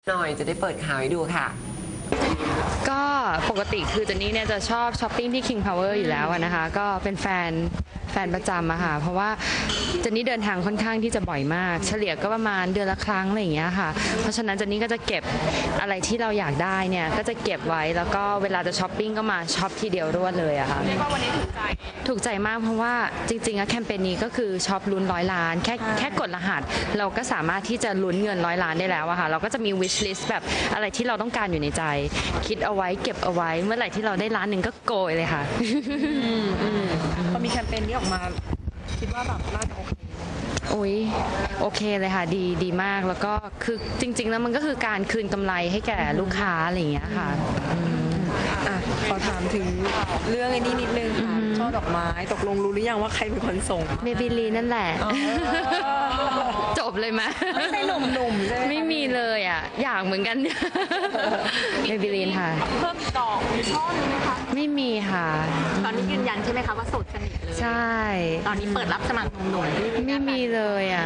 หน่อยจะได้เปิดข่าวให้ดูค่ะก็ปกติคือเจนนี่เนี่ยจะชอบช้อปปิ้งที่ King Power อยู่แล้วนะคะก็เป็นแฟนประจำอะค่ะเพราะว่าเจนนี่เดินทางค่อนข้างที่จะบ่อยมากเฉลี่ยก็ประมาณเดือนละครั้งอะไรอย่างเงี้ยค่ะเพราะฉะนั้นเจนนี่ก็จะเก็บอะไรที่เราอยากได้เนี่ยก็จะเก็บไว้แล้วก็เวลาจะช้อปปิ้งก็มาช็อปทีเดียวรวดเลยอะค่ะเรียกว่าวันนี้ถูกใจมากเพราะว่าจริงๆอะแคมเปญนี้ก็คือช็อปลุ้น100 ล้านแค่กดรหัสเราก็สามารถที่จะลุ้นเงิน100 ล้านได้แล้วอะค่ะเราก็จะมี wish list แบบอะไรที่เราต้องการอยู่ในใจคิดเอาไว้เก็บเอาไว้เมื่อไหร่ที่เราได้ล้านหนึ่งก็โกยเลยค่ะพอมีแคมเปญนี้ออกมาคิดว่าแบบน่าจะโอเคโอเคเลยค่ะดีมากแล้วก็คือจริงๆแล้วมันก็คือการคืนกำไรให้แก่ลูกค้าอะไรอย่างเงี้ยค่ะขอถามถึงเรื่องไอ้นี้นิดนึงค่ะช่อดอกไม้ตกลงรู้หรือยังว่าใครเป็นคนส่งเบบีลีนั่นแหละจบเลยไหมไม่ใช่หนุ่มๆใช่ไหมไม่มีเลยอ่ะอยากเหมือนกันเบบีลีนค่ะเพิ่มดอกช่อนึงไหมคะไม่มีค่ะตอนนี้ยืนยันใช่ไหมคะว่าโสดสนิทเลยใช่ตอนนี้เปิดรับสมัครหนุ่มๆไม่มีเลยอ่ะ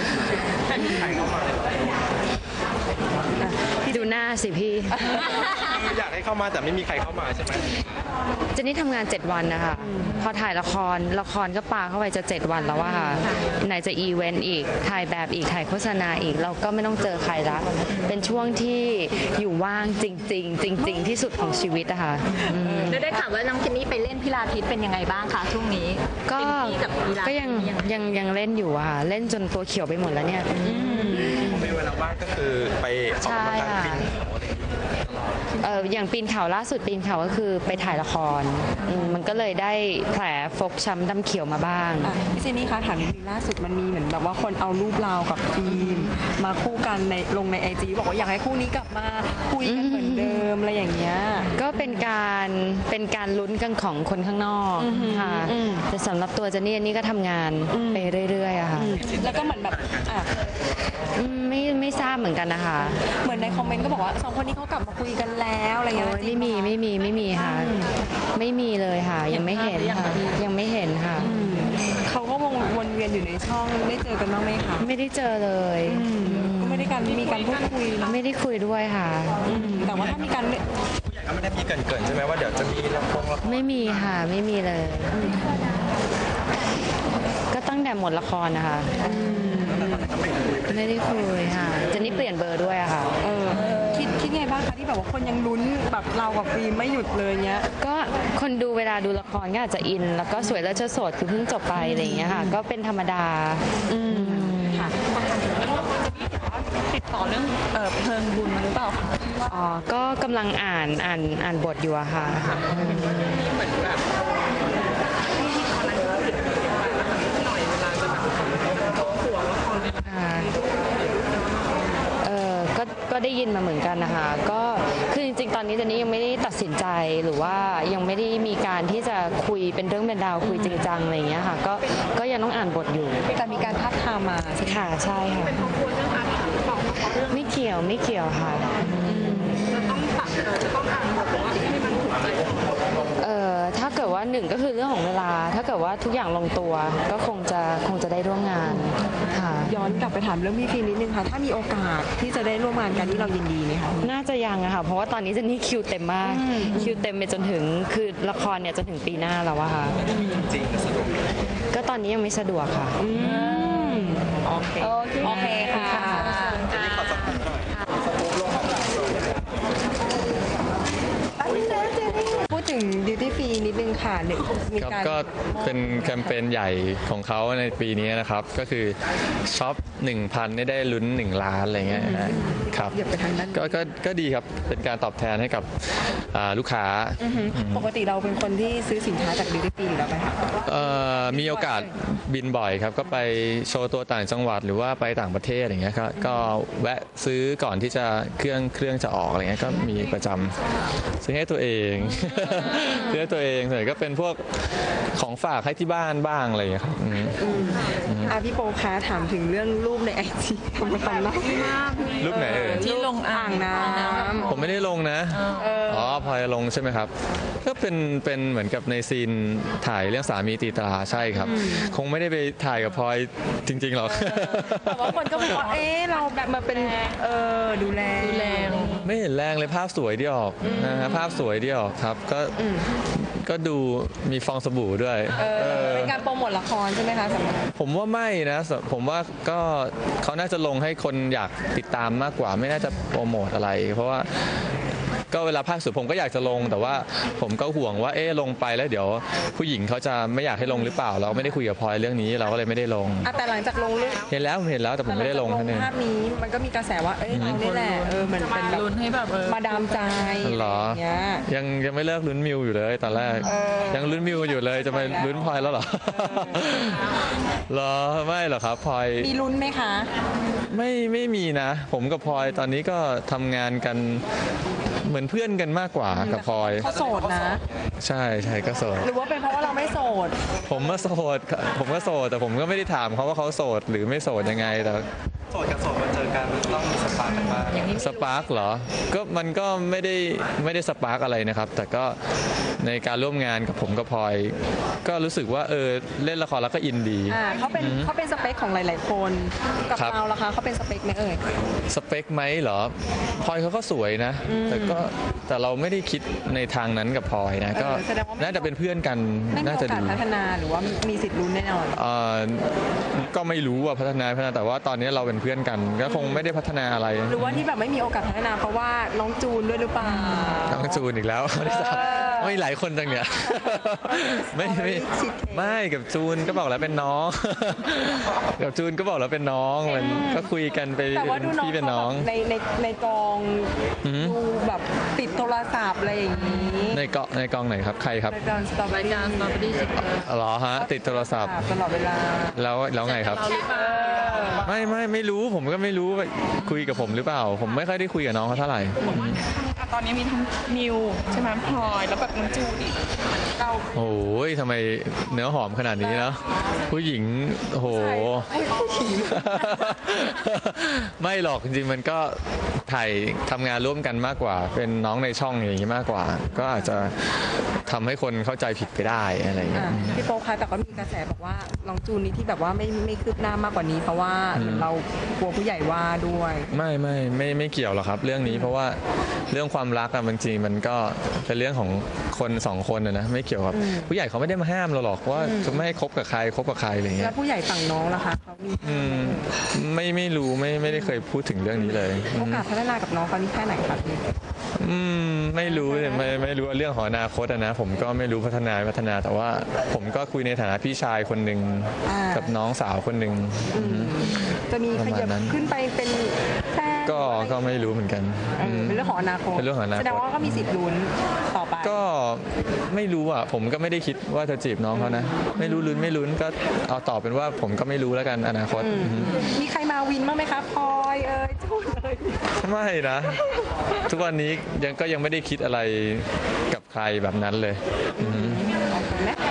ดูหน้าสิพี่อยากให้เข้ามาแต่ไม่มีใครเข้ามาใช่ไหมเจนนี่ทำงาน7 วันนะคะพอถ่ายละครก็ปาเข้าไปจะ7 วันแล้วอะค่ะไหนจะอีเวนต์อีกถ่ายแบบอีกถ่ายโฆษณาอีกเราก็ไม่ต้องเจอใครละเป็นช่วงที่อยู่ว่างจริงที่สุดของชีวิตอะค่ะได้ข่าวว่าน้องเจนนี่ไปเล่นพิลาทิสเป็นยังไงบ้างคะช่วงนี้ก็ยังเล่นอยู่อะค่ะเล่นจนตัวเขียวไปหมดแล้วเนี่ยในเวลาว่างก็คือไปออกกำลังกายปีนอย่างปีนเขาล่าสุดปีนเขาก็คือไปถ่ายละครมันก็เลยได้แผลฟกช้ำดำเขียวมาบ้างพี่เจนนี่คะถามนิดนึงล่าสุดมันมีเหมือนแบบว่าคนเอารูปเรากับฟิล์มมาคู่กันลงใน IG บอกว่าอยากให้คู่นี้กลับมาคุยกันเหมือนเดิมอะไรอย่างเงี้ยก็เป็นการลุ้นกันของคนข้างนอกค่ะแต่สำหรับตัวเจนนี่ก็ทำงานไปเรื่อยๆอะค่ะแล้วก็เหมือนแบบไม่ทราบเหมือนกันนะคะเหมือนในคอมเมนต์ก็บอกว่า2 คนนี้เขากลับมาคุยกันแล้วอะไรเงี้ยไม่มีค่ะไม่มีเลยค่ะยังไม่เห็นค่ะยังไม่เห็นค่ะเขาก็วนเวียนอยู่ในช่องได้เจอกันบ้างไหมคะไม่ได้เจอเลยก็ไม่ได้มีการพูดคุยไม่ได้คุยด้วยค่ะแต่ว่าถ้ามีการไม่ได้มีเกินใช่ไหมว่าเดี๋ยวจะมีละครไม่มีค่ะไม่มีเลยก็ตั้งแต่หมดละครนะคะไม่ได้คุยค่ะเจนนี่เปลี่ยนเบอร์ด้วยอะค่ะคิดไงบ้างคะที่แบบว่าคนยังลุ้นแบบเรากับฟิล์มไม่หยุดเลยเงี้ยก็คนดูเวลาดูละครก็อาจจะอินแล้วก็สวยและเชิดโสดคือเพิ่งจบไปอะไรอย่างเงี้ยค่ะก็เป็นธรรมดาค่ะติดต่อเรื่องเพลิงบุญหรือเปล่าอ๋อก็กำลังอ่านบทอยู่อะค่ะเหมือนแบบก็ได้ยินมาเหมือนกันนะคะก็คือจริงๆตอนนี้เจนนี่ยังไม่ได้ตัดสินใจหรือว่ายังไม่ได้มีการที่จะคุยเป็นเรื่องเป็นราวคุยจริงจังอะไรอย่างเงี้ยค่ะก็ยังต้องอ่านบทอยู่แต่มีการทักทามมาค่ะใช่ค่ะไม่เกี่ยวค่ะต้องอ่านบทว่าให้มันถูกใจถ้าเกิดว่า1ก็คือเรื่องของเวลาถ้าเกิดว่าทุกอย่างลงตัวก็คงจะได้ร่วมงานค่ะย้อนกลับไปถามเรื่องพี่ฟิล์มนิดนึงค่ะถ้ามีโอกาสที่จะได้ร่วมงานกันที่เรายินดีไหมคะน่าจะยังอะค่ะเพราะว่าตอนนี้เจนนี่คิวเต็มมากคิวเต็มไปจนถึงคือละครเนี่ยจนถึงปีหน้าแล้วอะค่ะจริงสะดวกก็ตอนนี้ยังไม่สะดวกค่ะโอเคค่ะพูดถึง Duty Free นิดนึงค่ะมีการก็เป็นแคมเปญใหญ่ของเขาในปีนี้นะครับก็คือช็อป 1,000 ได้ลุ้น1 ล้านอะไรเงี้ยครับก็ดีครับเป็นการตอบแทนให้กับลูกค้าปกติเราเป็นคนที่ซื้อสินค้าจาก Duty Free หรือเปล่าคะมีโอกาสบินบ่อยครับก็ไปโชว์ตัวต่างจังหวัดหรือว่าไปต่างประเทศอย่างเงี้ยก็แวะซื้อก่อนที่จะเครื่องจะออกอะไรเงี้ยก็มีประจำซื้อให้ตัวเองเรื่องตัวเองส่วนใหญ่ก็เป็นพวกของฝากให้ที่บ้านบ้างอะไรอย่างเงี้ยครับพี่โปคะถามถึงเรื่องรูปใน IG ผมไม่ทันนะรูปไหนที่ลงอ่างน้ำผมไม่ได้ลงนะพลอยลงใช่ไหมครับก็เป็นเหมือนกับในซีนถ่ายเรื่องสามีตีตราใช่ครับคงไม่ได้ไปถ่ายกับพลอยจริงๆหรอกแต่ว่าคนก็บอกว่าเราแบบมาเป็นดูแลไม่เห็นแรงเลยภาพสวยที่ออกนะฮะภาพสวยที่ออกครับก็ดูมีฟองสบู่ด้วยเป็นการโปรโมทละครใช่ไหมคะสำหรับผมว่าไม่นะผมว่าก็เขาน่าจะลงให้คนอยากติดตามมากกว่าไม่น่าจะโปรโมทอะไร เพราะว่าก็เวลาภาคสุดผมก็อยากจะลงแต่ว่าผมก็ห่วงว่าลงไปแล้วเดี๋ยวผู้หญิงเขาจะไม่อยากให้ลงหรือเปล่าเราไม่ได้คุยกับพลอยเรื่องนี้เราก็เลยไม่ได้ลงแต่หลังจากลงรูปเห็นแล้วแต่ผมไม่ได้ลงหลัแค่งนั้นจากลงภาพนี้มันก็มีกระแสว่าเรานี่แหละเหมือนเป็นแบบมาดามใจเหรออย่างเงี้ยยังไม่เลิกลุ้นมิวอยู่เลยตอนแรกยังลุ้นมิวอยู่เลยจะไปลุ้นพลอยแล้วเหรอเหรอไม่หรอกครับพลอยมีลุ้นไหมคะไม่มีนะ ผมกับพลอยตอนนี้ก็ทำงานกันเหมือนเพื่อนกันมากกว่ากับพลอยเขาโสดนะใช่ก็โสดหรือว่าเป็นเพราะว่าเราไม่โสดผมก็โสดแต่ผมก็ไม่ได้ถามเขาว่าเขาโสดหรือไม่โสดยังไงแต่โสดกับโสดมาเจอกันมันต้องมีสปาร์กกันบ้างสปาร์กเหรอก็มันก็ไม่ได้สปาร์กอะไรนะครับ แต่ก็ในการร่วมงานกับผมกับพลอย ก็รู้สึกว่าเล่นละครแล้วก็อินดีเขาเป็นสเปคของหลาย ๆ คนกับครับเราล่ะคะเขาเป็นสเปคไหมเอ่ยสเปคไหมเหรอพลอยเขาก็สวยนะแต่เราไม่ได้คิดในทางนั้นกับพลอยนะก็แสดงว่าไม่น่าจะเป็นเพื่อนกันไม่มีน่าโอจะกาสดีพัฒนาหรือว่ามีสิทธิ์ลุ้นแน่นอนก็ไม่รู้ว่าพัฒนาแต่ว่าตอนนี้เราเป็นเพื่อนกันก็คงไม่ได้พัฒนาอะไรหรือว่าที่แบบไม่มีโอกาสพัฒนาเพราะว่าน้องจูนด้วยหรือเปล่าน้องจูนอีกแล้วไม่หลายคนจังเนี่ยไม่กับจูนก็บอกแล้วเป็นน้อง กับจูนก็บอกแล้วเป็นน้องมันก็คุยกันไปแต่ว่าดูน้องพี่เป็นน้องในกองดูแบบติดโทรศัพท์อะไรอย่างนี้ในกองไหนครับใครครับรายการสตรอเบอรี่เหรอฮะติดโทรศัพท์ตลอดเวลาแล้วไงครับไม่รู้ผมก็ไม่รู้ว่าคุยกับผมหรือเปล่า ผมไม่ค่อยได้คุยกับน้องเขาเท่าไหร่ตอนนี้มีทั้งมิวใช่ไหมพลอยแล้วแบบน้องจูนอีกเราโอ้ยทำไมเนื้อหอมขนาดนี้เนาะผู้หญิงโอ้โห ไม่หรอกจริงๆมันก็ถ่ายทำงานร่วมกันมากกว่า เป็นน้องในช่องอย่างนี้มากกว่า ก็อาจจะทำให้คนเข้าใจผิดไปได้อะไรอย่างเงี้ยพี่โป๊คะแต่ก็มีกระแสบอกว่าน้องจูนนี่ที่แบบว่าไม่คืบหน้ามากกว่านี้เพราะว่าเหมือนเรากลัวผู้ใหญ่ว่าด้วยไม่เกี่ยวหรอกครับ เรื่องนี้เพราะว่าเรื่องความรักอะบางทีมันก็เป็นเรื่องของคนสองคนนะไม่เกี่ยวกับผู้ใหญ่เขาไม่ได้มาห้ามเราหรอกว่าจะไม่ให้คบกับใครอะไรอย่างเงี้แล้ยวผู้ใหญ่ฝั่งน้องล่ะคะเขามีไม่รู้ไม่ได้เคยพูดถึงเรื่องนี้เลยโอกาสพัฒนากับน้องเขานี่แค่ไหนครับพี่ไม่รู้เลยไม่รู้เรื่องของอนาคตนะผมก็ไม่รู้พัฒนาแต่ว่าผมก็คุยในฐานะพี่ชายคนหนึ่งกับน้องสาวคนหนึ่งจะมีขยับขึ้นไปเป็นแฟนก็ไม่รู้เหมือนกันเป็นเรื่องของอนาคตเป็นเรื่องของอนาคตแสดงว่าก็มีสิทธิ์ลุ้นต่อไปก็ไม่รู้อ่ะผมก็ไม่ได้คิดว่าจะจีบน้องเขานะไม่รู้ลุ้นไม่ลุ้นก็เอาตอบเป็นว่าผมก็ไม่รู้แล้วกันอนาคตมีใครมาวินบ้างไหมคะพลอยจูนเลยไม่นะทุกวันนี้ยังไม่ได้คิดอะไรกับใครแบบนั้นเลยโอเคไหม